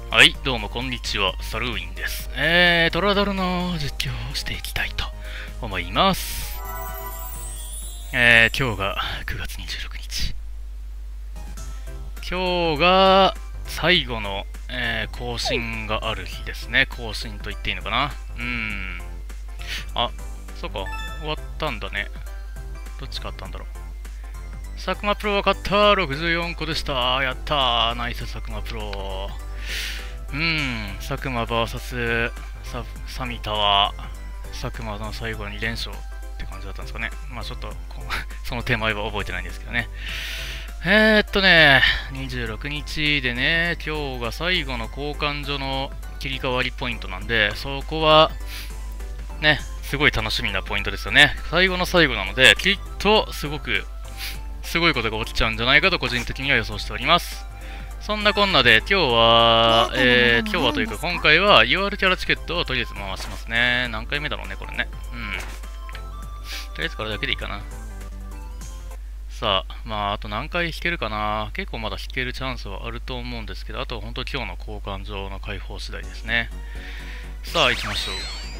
はい、どうもこんにちは、サルウィンです。トラドルの実況をしていきたいと思います。今日が9月26日。今日が最後の、更新がある日ですね。更新と言っていいのかな。あ、そうか、終わったんだね。どっち勝ったんだろう。佐久間プロは勝った。64個でした。やったー。ナイス佐久間プロ。佐久間 VS サミタは佐久間の最後に連勝って感じだったんですかね。まあちょっとその手前は覚えてないんですけどね。26日でね、今日が最後の交換所の切り替わりポイントなんで、そこはね、すごい楽しみなポイントですよね。最後の最後なので、きっとすごいことが起きちゃうんじゃないかと個人的には予想しております。そんなこんなで今日はというか今回は UR キャラチケットをとりあえず回しますね。何回目だろうね、これね。とりあえずこれだけでいいかな。さあ、まああと何回引けるかな。結構まだ引けるチャンスはあると思うんですけど、あと本当今日の交換場の開放次第ですね。さあ行きましょ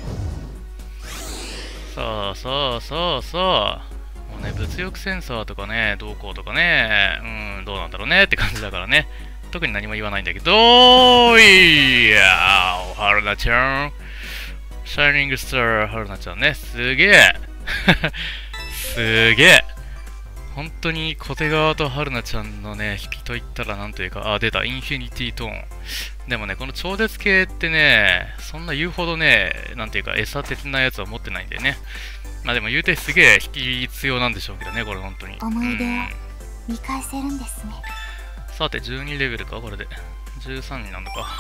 う。さあ。もうね、物欲センサーとかね、どうこうとかね、どうなんだろうねって感じだからね。特に何も言わないんだけど、いやー、はるなちゃん。シャイニングスター、はるなちゃんね。すげえ。すげえ。本当に小手川とはるなちゃんのね、引きといったらなんというか、出た、インフィニティトーン。でもね、この超絶系ってね、そんな言うほどね、なんていうか、餌的なやつは持ってないんでね。まあでも言うてすげえ引き必要なんでしょうけどね、これ本当に。 思い出を見返せるんですね。 さて、12レベルか、これで。13になるのか。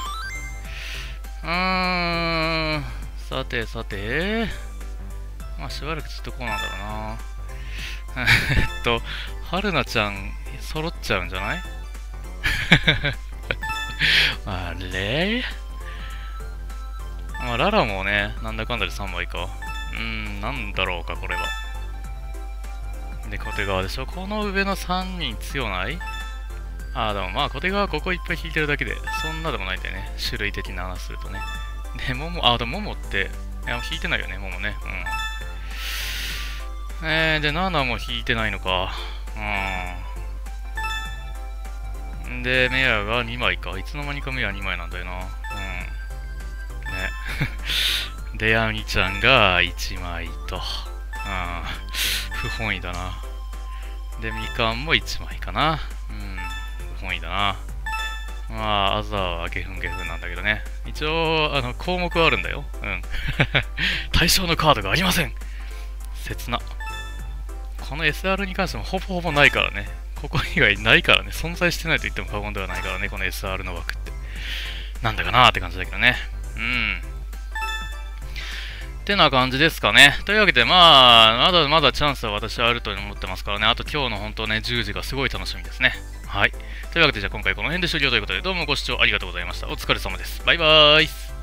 さて。まあしばらくずっとこうなんだろうな。はるなちゃん、揃っちゃうんじゃないあれまあララもね、なんだかんだで3枚か。なんだろうか、これは。で、小手川でしょ。この上の3人強ない？でもまあ、小手川ここいっぱい引いてるだけで、そんなでもないんだよね。種類的な話するとね。で、でも桃って、引いてないよね、桃ね。で、7も引いてないのか。で、メアが2枚か。いつの間にかメア2枚なんだよな。ね。で、ヤミちゃんが1枚と。不本意だな。で、みかんも1枚かな。不本意だな。まあ、アザーはゲフンなんだけどね。一応、項目はあるんだよ。対象のカードがありません。切な。この SR に関してもほぼないからね。ここ以外ないからね。存在してないと言っても過言ではないからね。この SR の枠って。なんだかなーって感じだけどね。ってな感じですかね。というわけで、まだチャンスは私はあると思ってますからね。あと今日の本当ね、10時がすごい楽しみですね。はい。というわけで、じゃあ今回この辺で終了ということで、どうもご視聴ありがとうございました。お疲れ様です。バイバーイ。